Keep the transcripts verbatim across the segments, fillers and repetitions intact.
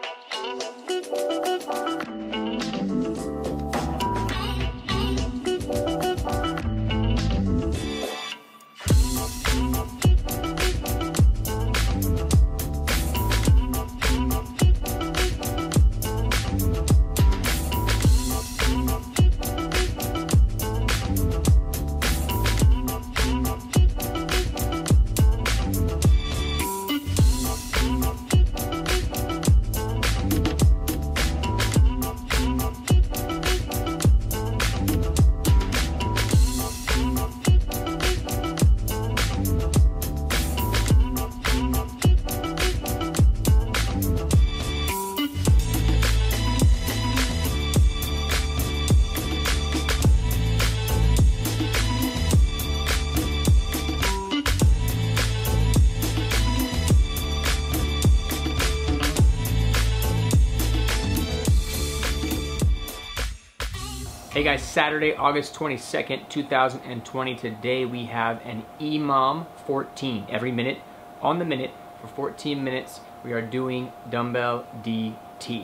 Hey guys, Saturday, August twenty-second, two thousand twenty. Today we have an E M O M fourteen. Every minute, on the minute, for fourteen minutes, we are doing dumbbell D T.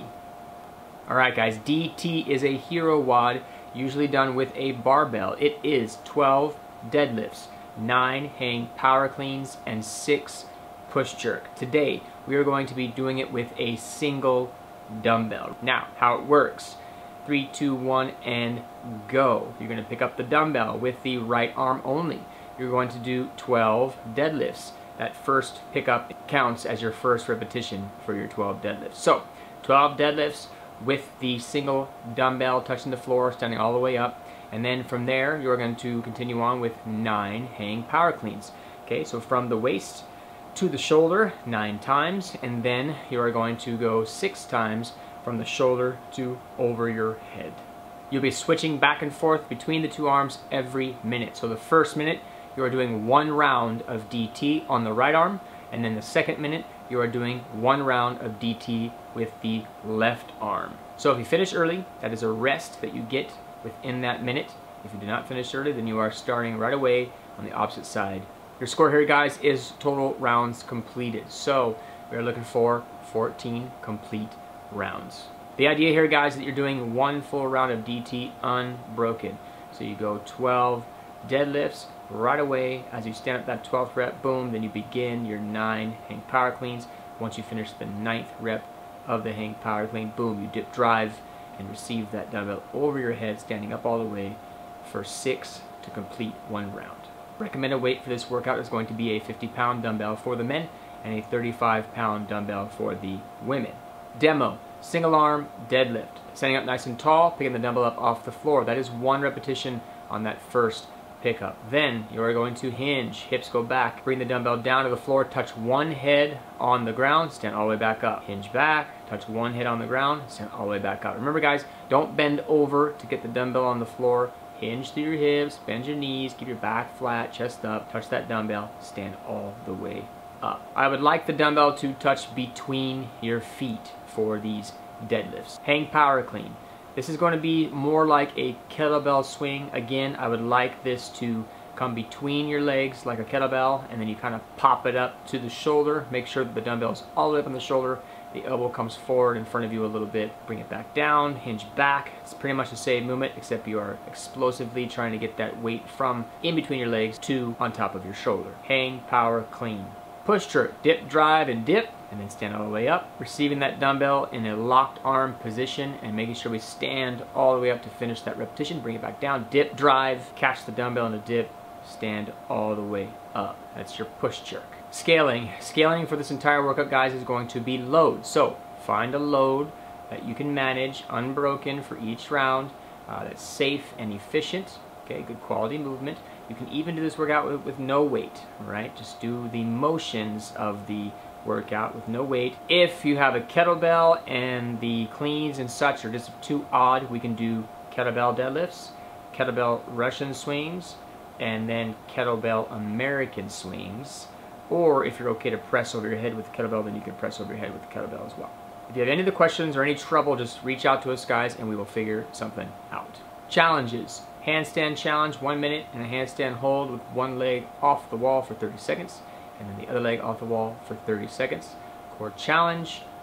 Alright guys, D T is a hero WOD, usually done with a barbell. It is twelve deadlifts, nine hang power cleans, and six push jerk. Today, we are going to be doing it with a single dumbbell. Now, how it works. Three, two, one, and go. You're going to pick up the dumbbell with the right arm only. You're going to do twelve deadlifts. That first pickup counts as your first repetition for your twelve deadlifts. So, twelve deadlifts with the single dumbbell touching the floor, standing all the way up. And then from there, you're going to continue on with nine hang power cleans. Okay, so from the waist to the shoulder, nine times. And then you are going to go six times from the shoulder to over your head. You'll be switching back and forth between the two arms every minute. So the first minute, you are doing one round of D T on the right arm, and then the second minute, you are doing one round of D T with the left arm. So if you finish early, that is a rest that you get within that minute. If you do not finish early, then you are starting right away on the opposite side. Your score here, guys, is total rounds completed. So we are looking for fourteen complete rounds. The idea here, guys, is that you're doing one full round of D T unbroken. So you go twelve deadlifts right away. As you stand up that twelfth rep, boom, then you begin your nine hang power cleans. Once you finish the ninth rep of the hang power clean, boom, you dip drive and receive that dumbbell over your head, standing up all the way for six to complete one round. Recommended weight for this workout is going to be a fifty pound dumbbell for the men and a thirty-five pound dumbbell for the women. Demo, single arm deadlift. Standing up nice and tall, picking the dumbbell up off the floor. That is one repetition on that first pickup. Then you are going to hinge, hips go back, bring the dumbbell down to the floor, touch one head on the ground, stand all the way back up. Hinge back, touch one head on the ground, stand all the way back up. Remember guys, don't bend over to get the dumbbell on the floor. Hinge through your hips, bend your knees, keep your back flat, chest up, touch that dumbbell, stand all the way up. I would like the dumbbell to touch between your feet for these deadlifts. Hang power clean. This is going to be more like a kettlebell swing. Again, I would like this to come between your legs like a kettlebell, and then you kind of pop it up to the shoulder. Make sure that the dumbbell is all the way up on the shoulder. The elbow comes forward in front of you a little bit. Bring it back down, hinge back. It's pretty much the same movement, except you are explosively trying to get that weight from in between your legs to on top of your shoulder. Hang power clean. Push jerk, dip, drive, and dip, and then stand all the way up. Receiving that dumbbell in a locked arm position and making sure we stand all the way up to finish that repetition. Bring it back down, dip, drive, catch the dumbbell in a dip, stand all the way up. That's your push jerk. Scaling. Scaling for this entire workout, guys, is going to be load. So find a load that you can manage unbroken for each round uh, that's safe and efficient. Okay, good quality movement. You can even do this workout with, with no weight, right? Just do the motions of the workout with no weight. If you have a kettlebell and the cleans and such are just too odd, we can do kettlebell deadlifts, kettlebell Russian swings, and then kettlebell American swings. Or if you're okay to press over your head with the kettlebell, then you can press over your head with the kettlebell as well. If you have any of the questions or any trouble, just reach out to us, guys, and we will figure something out. Challenges. Handstand challenge, one minute, and a handstand hold with one leg off the wall for thirty seconds, and then the other leg off the wall for thirty seconds. Core challenge,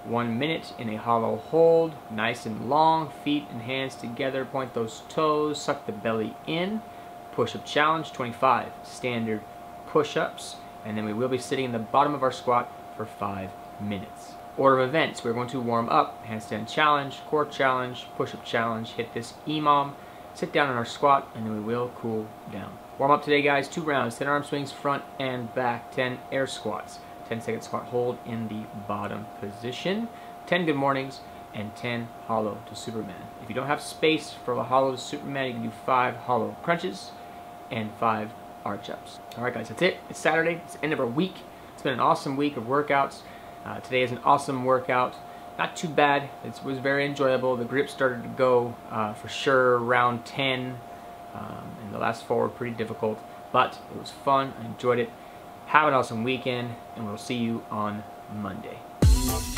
One minute in a hollow hold, nice and long, feet and hands together, point those toes, suck the belly in. Push-up challenge, twenty-five standard push-ups, and then we will be sitting in the bottom of our squat for five minutes. Order of events, we're going to warm up, handstand challenge, core challenge, push-up challenge, hit this E M O M, sit down in our squat, and then we will cool down. Warm up today, guys, two rounds, ten arm swings front and back, ten air squats, ten second squat hold in the bottom position, ten good mornings, and ten hollow to Superman. If you don't have space for a hollow to Superman, you can do five hollow crunches and five arch ups. Alright guys, that's it. It's Saturday, it's the end of our week. It's been an awesome week of workouts. Uh, today is an awesome workout. Not too bad, it was very enjoyable. The grip started to go uh, for sure around ten, um, and the last four were pretty difficult, but it was fun, I enjoyed it. Have an awesome weekend, and we'll see you on Monday.